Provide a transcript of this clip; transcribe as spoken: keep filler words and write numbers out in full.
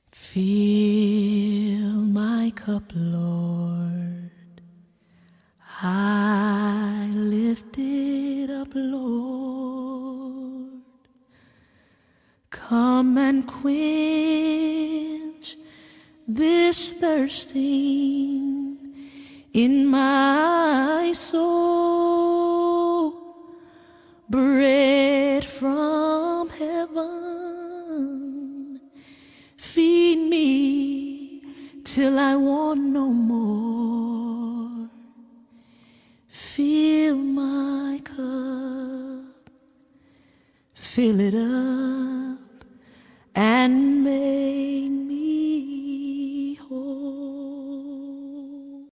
Fill my cup, Lord. I lift it up, Lord. Come and quench this thirsting in my soul. Bread from heaven, feed me till I want no more. Fill my cup, fill it up.